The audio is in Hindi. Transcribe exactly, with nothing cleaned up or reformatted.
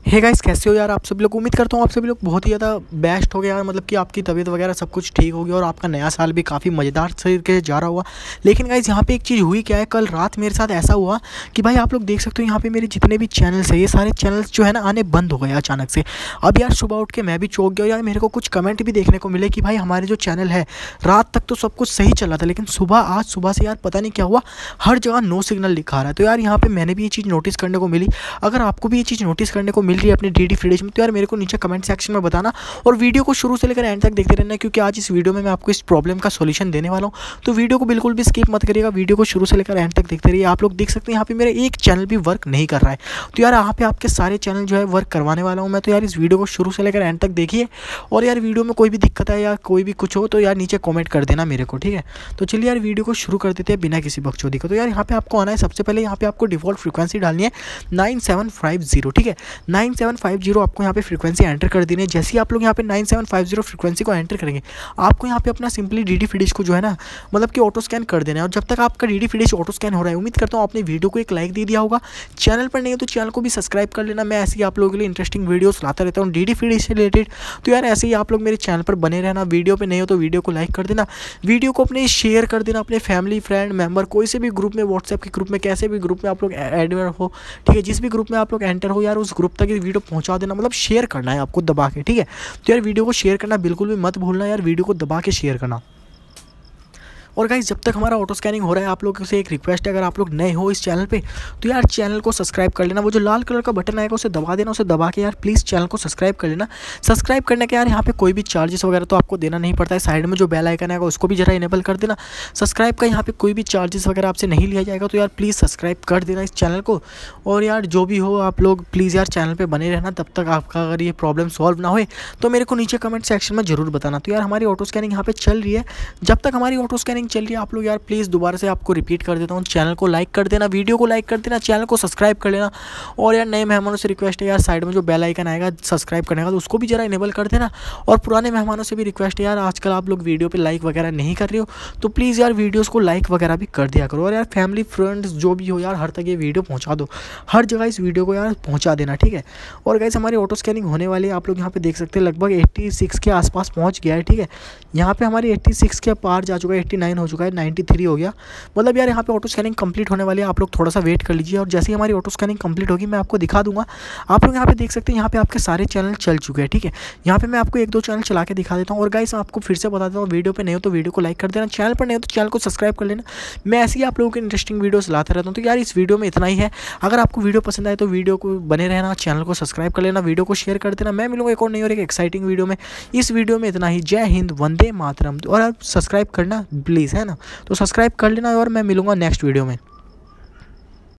हे गाइस, कैसे हो यार आप सभी लोग। उम्मीद करता हूँ आप सभी लोग बहुत ही ज़्यादा बेस्ट हो गए यार, मतलब कि आपकी तबीयत वगैरह सब कुछ ठीक होगी और आपका नया साल भी काफ़ी मज़ेदार तरीके से जा रहा हुआ। लेकिन गाइस यहाँ पे एक चीज़ हुई क्या है, कल रात मेरे साथ ऐसा हुआ कि भाई आप लोग देख सकते हो यहाँ पे मेरे जितने भी चैनल्स है ये सारे चैनल्स जो है ना आने बंद हो गए अचानक से। अब यार सुबह उठ के मैं भी चौंक गया यार, मेरे को कुछ कमेंट भी देखने को मिले कि भाई हमारे जो चैनल है रात तक तो सब कुछ सही चल रहा था, लेकिन सुबह आज सुबह से यार पता नहीं क्या हुआ, हर जगह नो सिग्नल लिखा रहा है। तो यार यहाँ पे मैंने भी ये चीज़ नोटिस करने को मिली। अगर आपको भी ये चीज़ नोटिस करने को मिल रही है अपने डी डी फ्री डिश में तो यार मेरे को नीचे कमेंट सेक्शन में बताना और वीडियो को शुरू से लेकर एंड तक देखते रहना, क्योंकि आज इस वीडियो में मैं आपको इस प्रॉब्लम का सॉल्यूशन देने वाला हूँ। तो वीडियो को बिल्कुल भी स्किप मत करिएगा, वीडियो को शुरू से लेकर एंड तक देखते रहिए। आप लोग देख सकते हैं यहाँ पे मेरा एक चैनल भी वर्क नहीं कर रहा है, तो यार यहाँ पे आपके सारे चैनल जो है वर्क करवाने वाला हूँ मैं। तो यार इस वीडियो को शुरू से लेकर एंड तक देखिए और यार वीडियो में कोई भी दिक्कत है या कोई भी कुछ हो तो यार नीचे कॉमेंट कर देना मेरे को, ठीक है। तो चलिए यार वीडियो को शुरू कर देते हैं बिना किसी बकचोदी को। तो यार यहाँ पे आपको आना है, सबसे पहले यहाँ पे आपको डिफॉल्ट फ्रीक्वेंसी डालनी है नाइन सेवन फाइव जीरो, ठीक है। नाइन सेवन फाइव जीरो आपको यहाँ पे फ्रीक्वेंसी एंटर कर देनी है। जैसे ही आप लोग यहाँ पे nine seven five zero frequency को एंटर करेंगे आपको यहाँ पे अपना simply D D free dish को जो है ना मतलब कि ऑटो स्कैन कर देना है। और जब तक आपका D D free dish auto scan हो रहा है, उम्मीद करता हूँ आपने वीडियो को एक लाइक दे दिया होगा। चैनल पर नहीं है तो चैनल को भी सब्सक्राइब कर लेना, मैं ऐसे ही आप लोगों के लिए इंटरेस्टिंग वीडियोस लाता रहता हूँ डी डी फ्री डिश से रिलेटेड। तो यार ऐसे ही आप लोग मेरे चैनल पर बने रहना। वीडियो पे नहीं हो तो वीडियो को लाइक कर देना, वीडियो को अपने शेयर कर देना अपने फैमिली फ्रेंड मेंबर कोई से भी ग्रुप में, व्हाट्सएप के ग्रुप में, कैसे भी ग्रुप में आप लोग एडमिन हो, ठीक है, जिस भी ग्रुप में आप लोग एंटर हो यार उस ग्रुप तक ये वीडियो पहुंचा देना, मतलब शेयर करना है आपको दबा के, ठीक है। तो यार वीडियो को शेयर करना बिल्कुल भी मत भूलना यार, वीडियो को दबा के शेयर करना। और गाइस जब तक हमारा ऑटो स्कैनिंग हो रहा है आप लोगों से एक रिक्वेस्ट है, अगर आप लोग नए हो इस चैनल पे तो यार चैनल को सब्सक्राइब कर लेना। वो जो लाल कलर का बटन आएगा उसे दबा देना, उसे दबा के यार प्लीज़ चैनल को सब्सक्राइब कर लेना। सब्सक्राइब करने के यार यहाँ पे कोई भी चार्जेस वगैरह तो आपको देना नहीं पड़ता है। साइड में जो बेल आइकन आएगा उसको भी जरा इनेबल कर देना। सब्सक्राइब का यहाँ पे कोई भी चार्जेस वगैरह आपसे नहीं लिया जाएगा, तो यार प्लीज़ सब्सक्राइब कर देना इस चैनल को। और यार जो भी हो आप लोग प्लीज़ यार चैनल पर बने रहना, तब तक आपका अगर ये प्रॉब्लम सॉल्व ना हो तो मेरे को नीचे कमेंट सेक्शन में जरूर बताना। तो यार हमारी ऑटो स्कैनिंग यहाँ पे चल रही है, जब तक हमारी ऑटो स्कैनिंग चल रही है आप लोग यार प्लीज़ दोबारा से आपको रिपीट कर देता हूँ, चैनल को लाइक कर देना, वीडियो को लाइक कर देना, चैनल को सब्सक्राइब कर लेना। और यार नए मेहमानों से रिक्वेस्ट है यार साइड में जो बेल आइकन आएगा सब्सक्राइब करने का तो उसको भी जरा इनेबल कर देना। और पुराने मेहमानों से भी रिक्वेस्ट है यार, आजकल आप लोग वीडियो पे लाइक वगैरह नहीं कर रहे हो तो प्लीज़ यार वीडियोज़ को लाइक वगैरह भी कर दिया करो। और यार फैमिली फ्रेंड्स जो भी हो यार हर तक ये वीडियो पहुँचा दो, हर जगह इस वीडियो को यार पहुँचा देना, ठीक है। और गाइस हमारी ऑटो स्कैनिंग होने वाली है, आप लोग यहाँ पे देख सकते हैं लगभग एट्टी सिक्स के आसपास पहुँच गया है, ठीक है। यहाँ पे हमारी एट्टी सिक्स के पार जा चुका है, एट्टी नाइन हो चुका है, नाइन्टी थ्री हो गया, मतलब यार यहाँ पे ऑटो स्कैनिंग कंप्लीट होने वाली है। आप लोग थोड़ा सा वेट कर लीजिए और जैसे ही हमारी ऑटो स्कैनिंग कंप्लीट होगी मैं आपको दिखा दूंगा। आप लोग यहाँ पे देख सकते हैं यहाँ पे आपके सारे चैनल चल चुके हैं, ठीक है। यहाँ पे मैं आपको एक दो चैनल चला के दिखा देता हूँ। और गाइस आपको फिर से बता देता हूँ, वीडियो पे नहीं हो तो वीडियो को लाइक कर देना, चैनल पर नहीं हो तो चैनल को सब्सक्राइब कर लेना। मैं ऐसे ही आप लोगों के इंटरेस्टिंग वीडियोस लाता रहता हूँ। तो यार इस वीडियो में इतना ही है, अगर आपको वीडियो पसंद आए तो वीडियो को बने रहना, चैनल को सब्सक्राइब कर लेना, वीडियो को शेयर कर देना। मैं मिलूंगा एक और नई और एक एक्साइटिंग वीडियो में। इस वीडियो में इतना ही, जय हिंद, वंदे मातरम। और आप सब्सक्राइब करना प्लीज़, है ना, तो सब्सक्राइब कर लेना और मैं मिलूंगा नेक्स्ट वीडियो में।